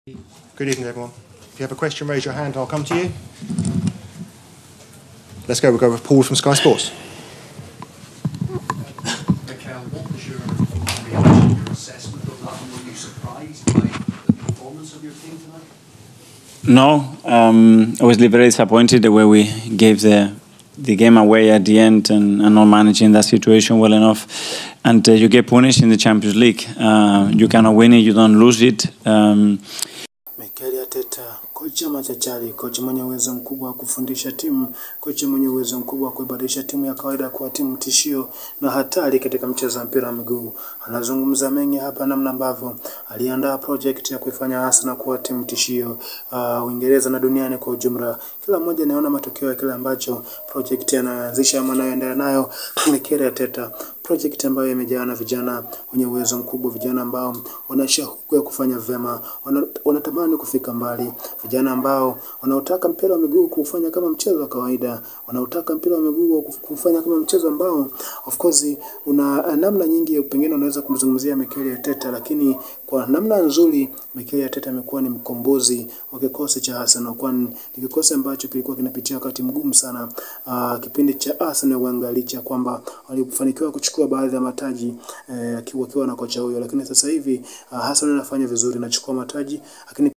Good evening, everyone. If you have a question, raise your hand. I'll come to you. Let's go. We'll go with Paul from Sky Sports. Mikel, what was your reaction, your assessment of that, and were you surprised by the performance of your team tonight? No, obviously very disappointed the way we gave the game away at the end and not managing that situation well enough. And you get punished in the Champions League. You cannot win it, you don't lose it. Mikel Arteta, kocha machachari, kocha mwenye uwezo mkubwa wa kufundisha timu, kocha mwenye uwezo mkubwa wa kuibadilisha timu ya kawaida kuwa timu tishio na hatari katika mchezo wa mpira wa miguu. Anazungumza mengi hapa namna ambavyo aliandaa project ya kuifanya Arsenal kuwa timu tishio Uingereza na duniani kwa ujumla. Kila mmoja anaona matokeo ya kile ambacho project anaanzisha ama anayoendelea nayo Mikel Arteta. Project ambayo imejaa na vijana wenye uwezo mkubwa, vijana ambao wana shauku ya kufanya vyema, wanatamani kufika mbali, vijana ambao wanaotaka mpira wa miguu kufanya kama mchezo wa kawaida, wanaotaka mpira wa miguu kufanya kama mchezo ambao of course una namna nyingi. Pengine unaweza kumzungumzia Mikel Arteta, lakini kwa namna nzuri Mikel Arteta amekuwa ni mkombozi wa kikosi cha Arsenal, kwani ni kikosi ambacho kilikuwa kinapitia wakati mgumu sana kipindi cha Arsenal uangalicha kwamba walifanikiwa kuchukua baadhi ya mataji wakiwa na kocha huyo, lakini sasa hivi Arsenal inafanya vizuri, inachukua mataji, lakini